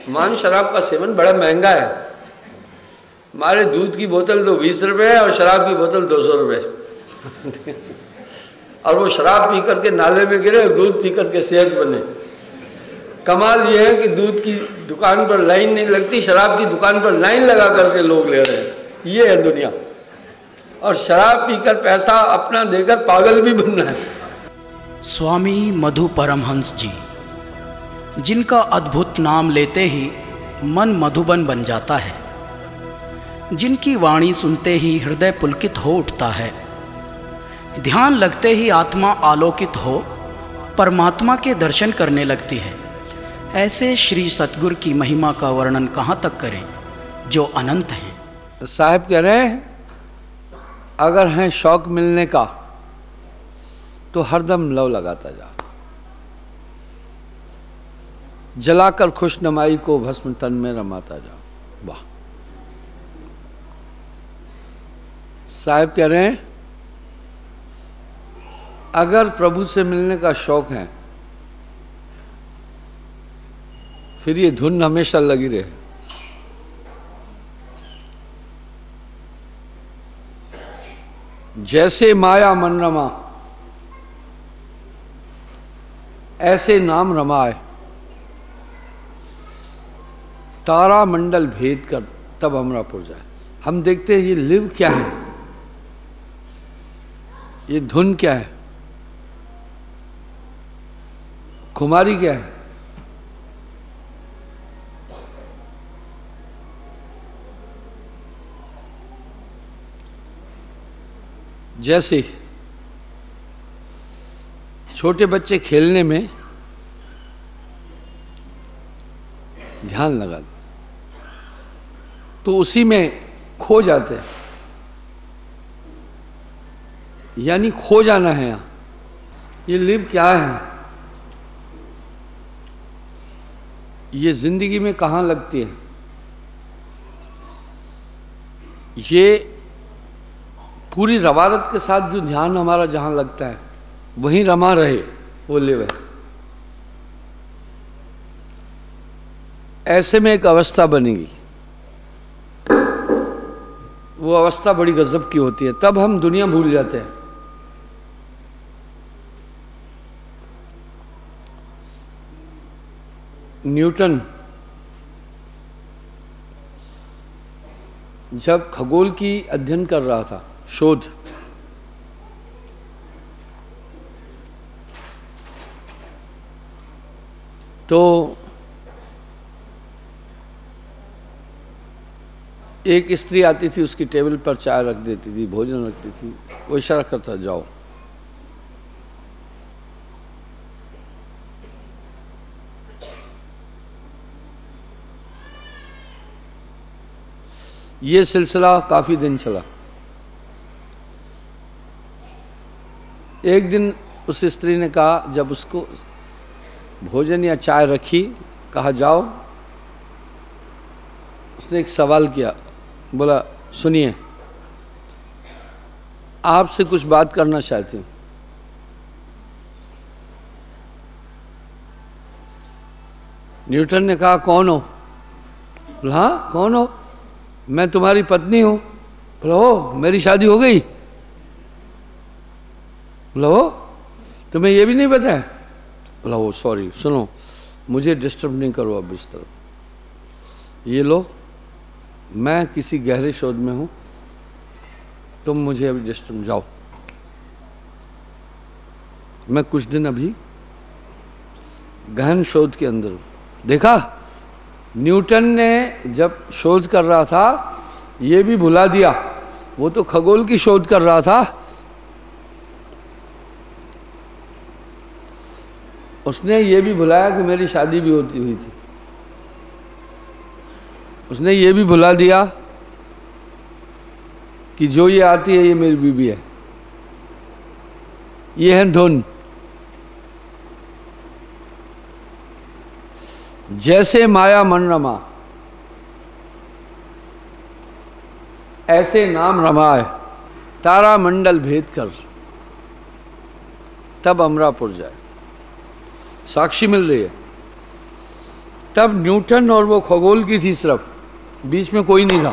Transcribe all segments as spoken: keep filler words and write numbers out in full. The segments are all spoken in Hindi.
मान शराब का सेवन बड़ा महंगा है। हमारे दूध की बोतल तो बीस रुपये है और शराब की बोतल दो सौ रुपये और वो शराब पी करके नाले में गिरे और दूध पी करके सेहत बने। कमाल ये है कि दूध की दुकान पर लाइन नहीं लगती, शराब की दुकान पर लाइन लगा करके लोग ले रहे हैं। ये है दुनिया। और शराब पीकर पैसा अपना देकर पागल भी बनना है। स्वामी मधु परमहंस जी, जिनका अद्भुत नाम लेते ही मन मधुबन बन जाता है, जिनकी वाणी सुनते ही हृदय पुलकित हो उठता है, ध्यान लगते ही आत्मा आलोकित हो परमात्मा के दर्शन करने लगती है। ऐसे श्री सतगुरु की महिमा का वर्णन कहाँ तक करें जो अनंत हैं। साहब कह रहे हैं अगर हैं शौक मिलने का तो हरदम लव लगाता जा, जलाकर खुश नमाई को भस्म तन में रमाता जा। वाह। साहब कह रहे हैं अगर प्रभु से मिलने का शौक है फिर ये धुन हमेशा लगी रहे। जैसे माया मन रमा ऐसे नाम रमाए, तारा मंडल भेद कर तब हमरा पुर जाए। हम देखते हैं ये लिव क्या है, ये धुन क्या है, खुमारी क्या है। जैसे छोटे बच्चे खेलने में ध्यान लगा तो उसी में खो जाते हैं, यानी खो जाना है। यहाँ ये लिव क्या है, ये जिंदगी में कहाँ लगती है। ये पूरी रवारत के साथ जो ध्यान हमारा जहाँ लगता है वहीं रमा रहे, वो लिव है। ऐसे में एक अवस्था बनेगी, वो अवस्था बड़ी गजब की होती है। तब हम दुनिया भूल जाते हैं। न्यूटन जब खगोल की अध्ययन कर रहा था, शोध, तो एक स्त्री आती थी, उसकी टेबल पर चाय रख देती थी, भोजन रखती थी, वो इशारा करता जाओ। ये सिलसिला काफी दिन चला। एक दिन उस स्त्री ने कहा, जब उसको भोजन या चाय रखी, कहा जाओ, उसने एक सवाल किया, बोला सुनिए आपसे कुछ बात करना चाहती हूँ। न्यूटन ने कहा कौन हो? बोला हाँ कौन हो? मैं तुम्हारी पत्नी हूँ। बोला ओ मेरी शादी हो गई? बोला ओ तुम्हें ये भी नहीं पता है? बोला ओ सॉरी, सुनो मुझे डिस्टर्ब नहीं करो अब इस तरफ। ये लो मैं किसी गहरे शोध में हूँ, तुम मुझे अभी डिस्टर्ब जाओ। मैं कुछ दिन अभी गहन शोध के अंदर हूँ। देखा न्यूटन ने जब शोध कर रहा था ये भी भुला दिया, वो तो खगोल की शोध कर रहा था। उसने ये भी भुलाया कि मेरी शादी भी होती हुई थी। उसने ये भी भुला दिया कि जो ये आती है ये मेरी बीवी है। ये है धुन। जैसे माया मन रमा ऐसे नाम रमाए, तारा मंडल भेद कर तब अमरापुर जाए। साक्षी मिल रही है। तब न्यूटन और वो खगोल की थी सिर्फ, बीच में कोई नहीं था।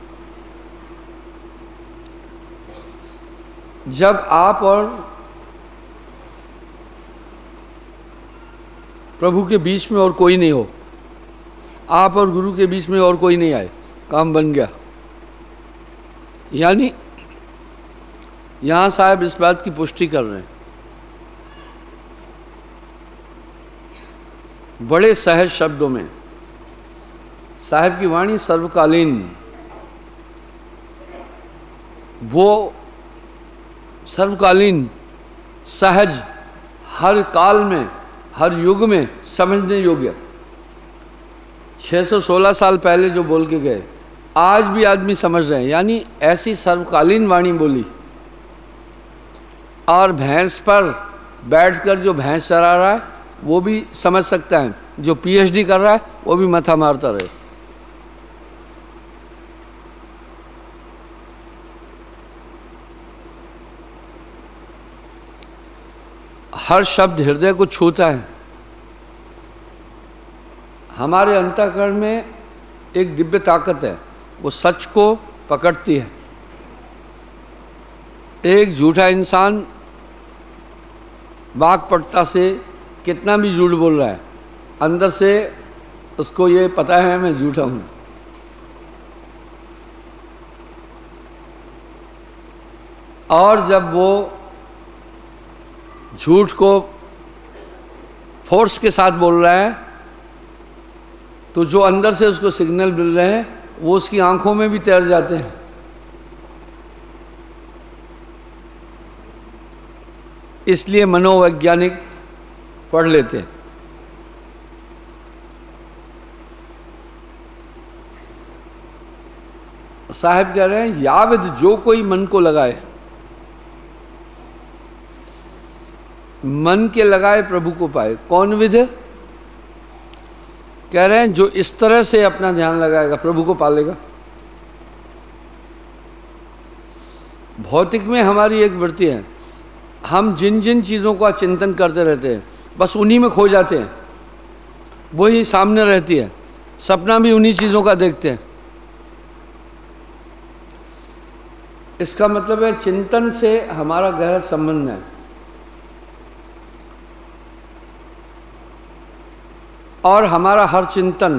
जब आप और प्रभु के बीच में और कोई नहीं हो, आप और गुरु के बीच में और कोई नहीं आए, काम बन गया। यानी यहां साहब इस बात की पुष्टि कर रहे हैं, बड़े सहज शब्दों में। साहब की वाणी सर्वकालीन, वो सर्वकालीन, सहज, हर काल में, हर युग में समझने योग्य। छह सौ सोलह साल पहले जो बोल के गए, आज भी आदमी समझ रहे हैं। यानी ऐसी सर्वकालीन वाणी बोली। और भैंस पर बैठकर जो भैंस चरा रहा है वो भी समझ सकता है, जो पीएचडी कर रहा है वो भी मथा मारता रहे। हर शब्द हृदय को छूता है। हमारे अंतःकरण में एक दिव्य ताकत है, वो सच को पकड़ती है। एक झूठा इंसान वाक्पटुता से कितना भी झूठ बोल रहा है, अंदर से उसको ये पता है मैं झूठा हूँ। और जब वो झूठ को फोर्स के साथ बोल रहा है, तो जो अंदर से उसको सिग्नल मिल रहे हैं वो उसकी आंखों में भी तैर जाते हैं। इसलिए मनोवैज्ञानिक पढ़ लेते हैं। साहब कह रहे हैं, यावद जो कोई मन को लगाए, मन के लगाए प्रभु को पाए। कौन विध? कह रहे हैं जो इस तरह से अपना ध्यान लगाएगा प्रभु को पालेगा। भौतिक में हमारी एक वृत्ति है, हम जिन जिन चीज़ों का चिंतन करते रहते हैं बस उन्हीं में खो जाते हैं, वही सामने रहती है, सपना भी उन्हीं चीज़ों का देखते हैं। इसका मतलब है चिंतन से हमारा गहरा संबंध है। और हमारा हर चिंतन,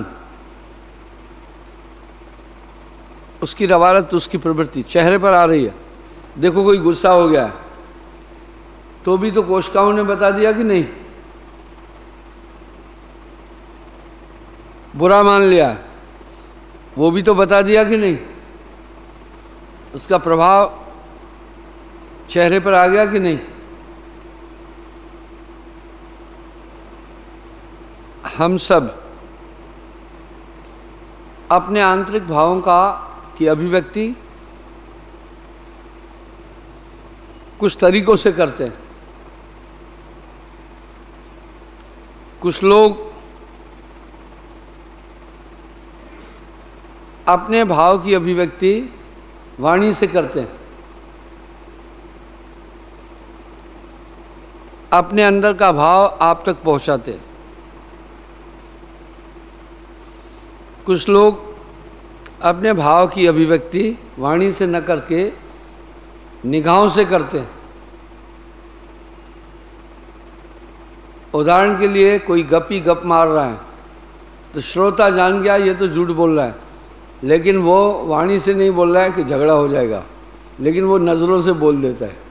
उसकी रवारत, उसकी प्रवृत्ति चेहरे पर आ रही है। देखो कोई गुस्सा हो गया तो भी तो कोशिकाओं ने बता दिया कि नहीं, बुरा मान लिया वो भी तो बता दिया कि नहीं, उसका प्रभाव चेहरे पर आ गया कि नहीं। हम सब अपने आंतरिक भावों का की अभिव्यक्ति कुछ तरीकों से करते हैं। कुछ लोग अपने भाव की अभिव्यक्ति वाणी से करते हैं, अपने अंदर का भाव आप तक पहुंचाते हैं। कुछ लोग अपने भाव की अभिव्यक्ति वाणी से न करके निगाहों से करते हैं। उदाहरण के लिए कोई गप्पी गप मार रहा है तो श्रोता जान गया ये तो झूठ बोल रहा है, लेकिन वो वाणी से नहीं बोल रहा है कि झगड़ा हो जाएगा, लेकिन वो नज़रों से बोल देता है।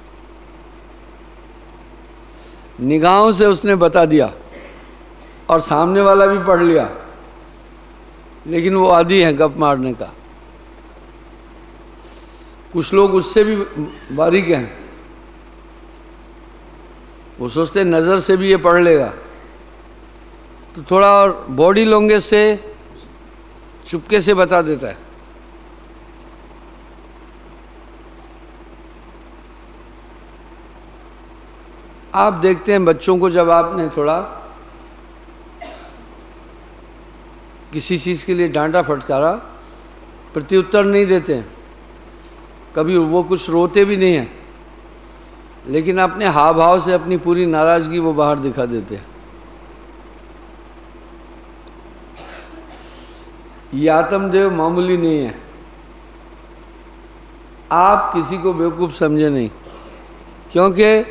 निगाहों से उसने बता दिया और सामने वाला भी पढ़ लिया, लेकिन वो आदी है गप मारने का। कुछ लोग उससे भी बारीक हैं, वो सोचते हैं नज़र से भी ये पढ़ लेगा, तो थोड़ा और बॉडी लैंग्वेज से चुपके से बता देता है। आप देखते हैं बच्चों को, जब आपने थोड़ा किसी चीज़ के लिए डांटा फटकारा, प्रत्युत्तर नहीं देते हैं, कभी वो कुछ रोते भी नहीं हैं, लेकिन अपने हाव भाव से अपनी पूरी नाराज़गी वो बाहर दिखा देते हैं। ये आत्मदेव मामूली नहीं है। आप किसी को बेवकूफ़ समझे नहीं, क्योंकि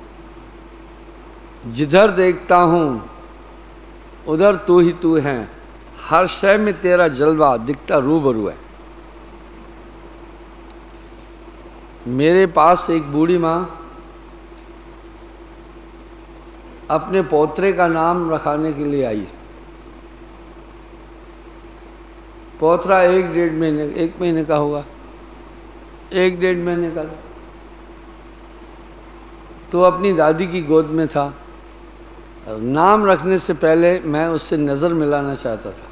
जिधर देखता हूँ उधर तू ही तू है, हर शय में तेरा जलवा दिखता रूबरू है। मेरे पास एक बूढ़ी माँ अपने पोतरे का नाम रखाने के लिए आई। पोतरा एक डेढ़ महीने एक महीने का होगा, एक डेढ़ महीने का, तो अपनी दादी की गोद में था। नाम रखने से पहले मैं उससे नज़र मिलाना चाहता था।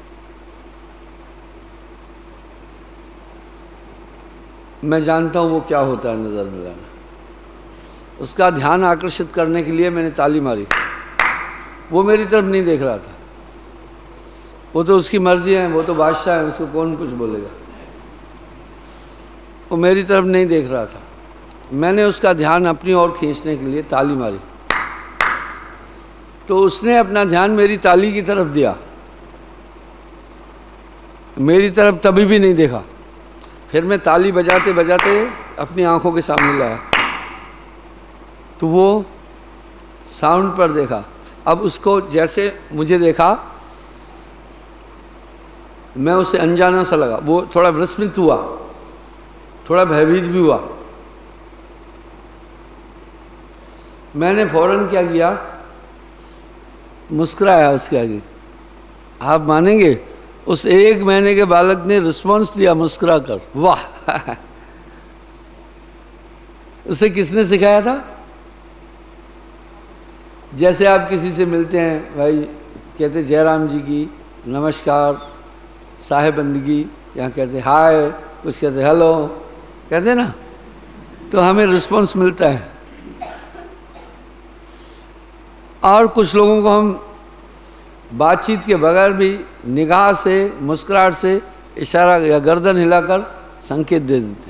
मैं जानता हूँ वो क्या होता है नज़र मिलाना। उसका ध्यान आकर्षित करने के लिए मैंने ताली मारी। वो मेरी तरफ नहीं देख रहा था। वो तो उसकी मर्जी है, वो तो बादशाह है, उसको कौन कुछ बोलेगा। वो मेरी तरफ नहीं देख रहा था। मैंने उसका ध्यान अपनी ओर खींचने के लिए ताली मारी, तो उसने अपना ध्यान मेरी ताली की तरफ दिया। मेरी तरफ तभी भी नहीं देखा। फिर मैं ताली बजाते बजाते अपनी आंखों के सामने लाया, तो वो साउंड पर देखा। अब उसको जैसे मुझे देखा, मैं उसे अनजाना सा लगा। वो थोड़ा विस्मित हुआ, थोड़ा भयभीत भी हुआ। मैंने फौरन क्या किया, मुस्कुराया उसके आगे। आप मानेंगे, उस एक महीने के बालक ने रिस्पॉन्स दिया मुस्कुरा कर, वाह। उसे किसने सिखाया था? जैसे आप किसी से मिलते हैं, भाई कहते जयराम जी की नमस्कार, साहेब बंदगी, यहाँ कहते हाय, कुछ कहते हेलो, कहते ना, तो हमें रिस्पॉन्स मिलता है। और कुछ लोगों को हम बातचीत के बगैर भी निगाह से, मुस्कुराहट से, इशारा या गर्दन हिलाकर संकेत दे देते।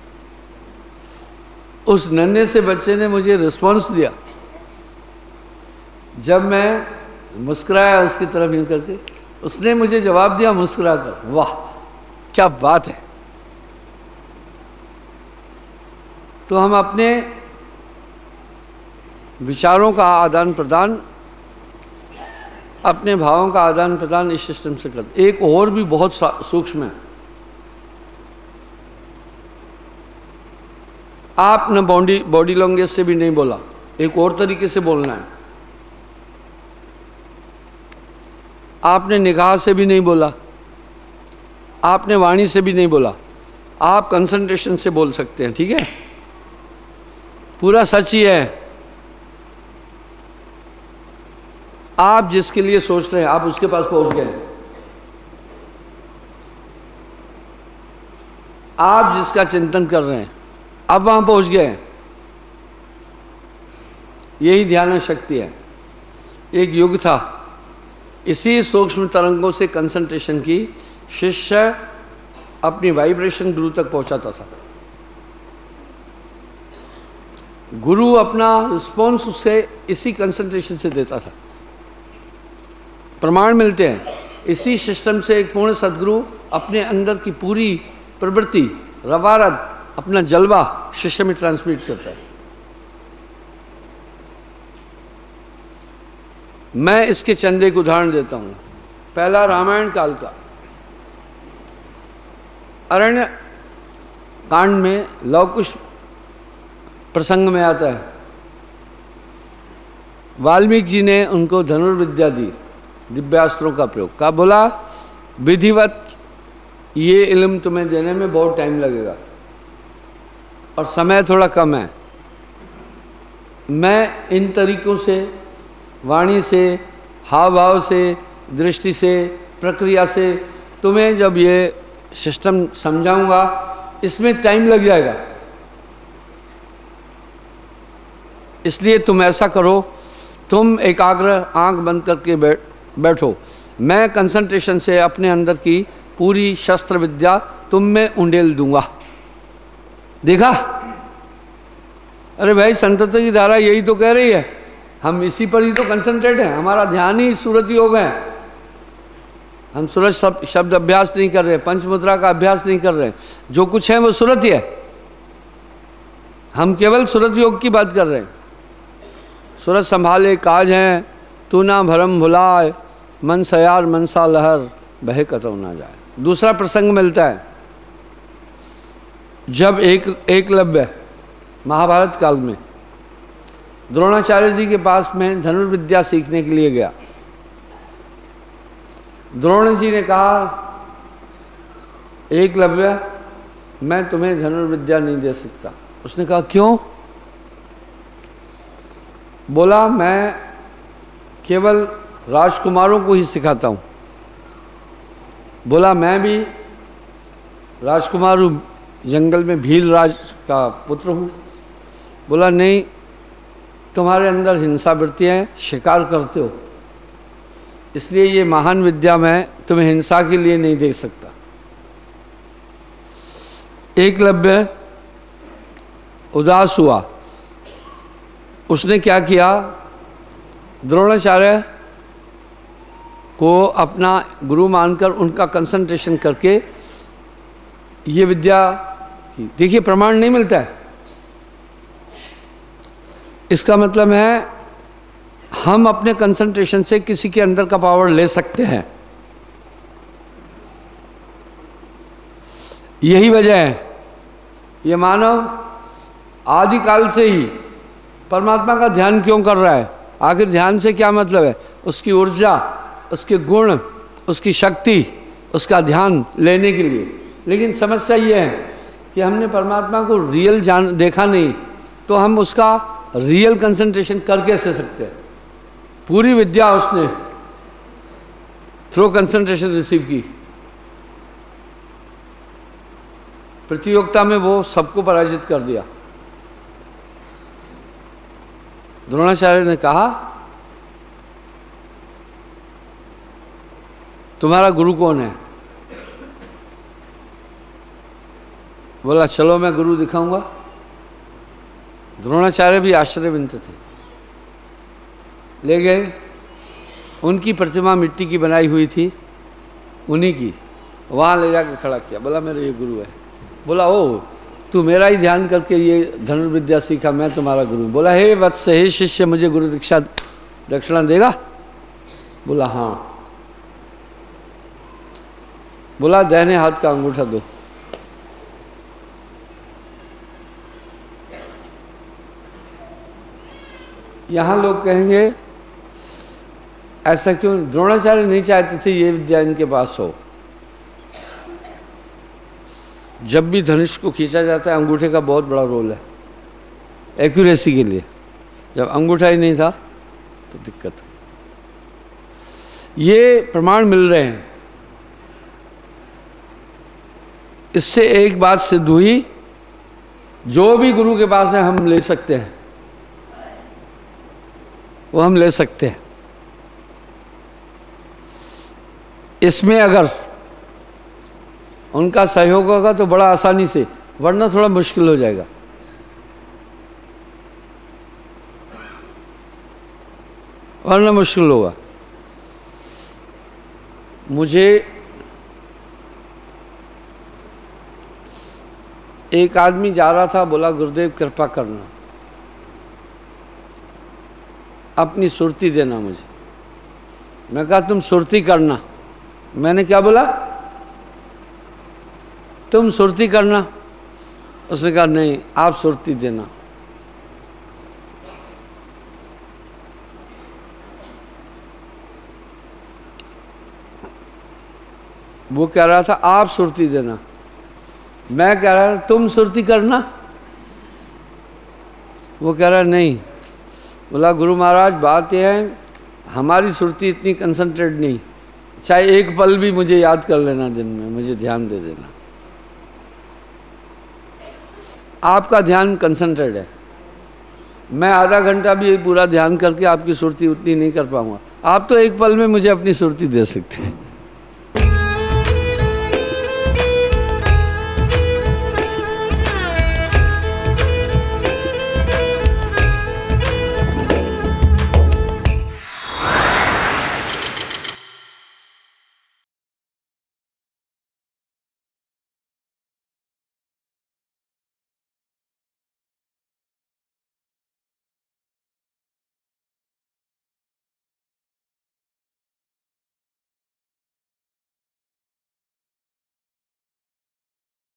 उस नन्हे से बच्चे ने मुझे रिस्पॉन्स दिया। जब मैं मुस्कुराया उसकी तरफ यूँ करके, उसने मुझे जवाब दिया मुस्कुरा कर, वाह क्या बात है। तो हम अपने विचारों का आदान प्रदान, अपने भावों का आदान प्रदान इस सिस्टम से करते। एक और भी बहुत सूक्ष्म है। आप न बॉडी बॉडी लैंग्वेज से भी नहीं बोला, एक और तरीके से बोलना है। आपने निगाह से भी नहीं बोला, आपने वाणी से भी नहीं बोला, आप कंसंट्रेशन से बोल सकते हैं। ठीक है, पूरा सच ही है। आप जिसके लिए सोच रहे हैं, आप उसके पास पहुंच गए। आप जिसका चिंतन कर रहे हैं, अब वहां पहुंच गए। यही ध्यान शक्ति है। एक युग था, इसी सूक्ष्म तरंगों से कंसंट्रेशन की शिष्य अपनी वाइब्रेशन गुरु तक पहुंचाता था। गुरु अपना रिस्पॉन्स उससे इसी कंसंट्रेशन से देता था। प्रमाण मिलते हैं। इसी सिस्टम से एक पूर्ण सद्गुरु अपने अंदर की पूरी प्रवृत्ति, रवारत, अपना जलवा शिष्य में ट्रांसमिट करता है। मैं इसके चंद एक उदाहरण देता हूँ। पहला रामायण काल का अरण्य कांड में लवकुश प्रसंग में आता है। वाल्मीकि जी ने उनको धनुर्विद्या दी, दिव्यास्त्रों का प्रयोग का। बोला विधिवत ये इल्म तुम्हें देने में बहुत टाइम लगेगा और समय थोड़ा कम है। मैं इन तरीकों से, वाणी से, हाव भाव से, दृष्टि से, प्रक्रिया से तुम्हें जब ये सिस्टम समझाऊंगा, इसमें टाइम लग जाएगा। इसलिए तुम ऐसा करो, तुम एकाग्र आंख बंद करके बैठ बैठो। मैं कंसंट्रेशन से अपने अंदर की पूरी शस्त्र विद्या तुम में उंडेल दूंगा। देखा? अरे भाई, संतत्व की धारा यही तो कह रही है। हम इसी पर ही तो कंसंट्रेट हैं, हमारा ध्यान ही सूरत योग है। हम सूरत शब्द शब्द अभ्यास नहीं कर रहे, पंचमुद्रा का अभ्यास नहीं कर रहे, जो कुछ है वो सूरत ही है। हम केवल सूरत योग की बात कर रहे हैं। सूरत संभाले काज हैं, तू ना भरम भुलाए, मन सयार मनसा लहर, बहे कतौ ना जाए। दूसरा प्रसंग मिलता है जब एक एकलव्य महाभारत काल में द्रोणाचार्य जी के पास में धनुर्विद्या सीखने के लिए गया। द्रोण जी ने कहा, एकलव्य मैं तुम्हें धनुर्विद्या नहीं दे सकता। उसने कहा क्यों? बोला मैं केवल राजकुमारों को ही सिखाता हूँ। बोला मैं भी राजकुमार हूँ, जंगल में भील राज का पुत्र हूँ। बोला नहीं, तुम्हारे अंदर हिंसा वृत्ति है, शिकार करते हो, इसलिए ये महान विद्या मैं तुम्हें हिंसा के लिए नहीं दे सकता। एकलव्य उदास हुआ। उसने क्या किया? द्रोणाचार्य को अपना गुरु मानकर उनका कंसंट्रेशन करके ये विद्या की। देखिए प्रमाण नहीं मिलता है, इसका मतलब है हम अपने कंसंट्रेशन से किसी के अंदर का पावर ले सकते हैं। यही वजह है ये मानव आदिकाल से ही परमात्मा का ध्यान क्यों कर रहा है। आखिर ध्यान से क्या मतलब है? उसकी ऊर्जा, उसके गुण, उसकी शक्ति, उसका ध्यान लेने के लिए। लेकिन समस्या ये है कि हमने परमात्मा को रियल जान देखा नहीं, तो हम उसका रियल कंसंट्रेशन कर कैसे सकते हैं। पूरी विद्या उसने थ्रू कंसंट्रेशन रिसीव की। प्रतियोगिता में वो सबको पराजित कर दिया। द्रोणाचार्य ने कहा तुम्हारा गुरु कौन है? बोला चलो मैं गुरु दिखाऊंगा। द्रोणाचार्य भी आश्चर्यचकित थे। ले गए, उनकी प्रतिमा मिट्टी की बनाई हुई थी, उन्हीं की, वहाँ ले जाके खड़ा किया। बोला मेरा ये गुरु है। बोला ओ तू मेरा ही ध्यान करके ये धनुर्विद्या सीखा, मैं तुम्हारा गुरु। बोला हे वत्स, हे शिष्य, मुझे गुरु दीक्षा दक्षिणा देगा? बोला हाँ। बोला दाहिने हाथ का अंगूठा दो। यहाँ लोग कहेंगे ऐसा क्यों? द्रोणाचार्य नहीं चाहते थे ये विद्या इनके पास हो। जब भी धनुष को खींचा जाता है अंगूठे का बहुत बड़ा रोल है एक्यूरेसी के लिए। जब अंगूठा ही नहीं था तो दिक्कत। ये प्रमाण मिल रहे हैं। इससे एक बात सिद्ध हुई, जो भी गुरु के पास है हम ले सकते हैं, वो हम ले सकते हैं। इसमें अगर उनका सहयोग होगा तो बड़ा आसानी से, वरना थोड़ा मुश्किल हो जाएगा। वरना मुश्किल होगा। मुझे एक आदमी जा रहा था, बोला गुरुदेव कृपा करना, अपनी सुरती देना मुझे। मैं कहा तुम सुरती करना। मैंने क्या बोला? तुम सुरती करना। उसने कहा नहीं, आप सुरती देना। वो कह रहा था आप सुरती देना, मैं कह रहा था तुम सुरती करना। वो कह रहा नहीं। बोला गुरु महाराज बात यह है, हमारी सुरती इतनी कंसंट्रेट नहीं, चाहे एक पल भी मुझे याद कर लेना दिन में, मुझे ध्यान दे देना। आपका ध्यान कंसंट्रेट है, मैं आधा घंटा भी पूरा ध्यान करके आपकी सुरती उतनी नहीं कर पाऊंगा। आप तो एक पल में मुझे अपनी सुरती दे सकते हैं।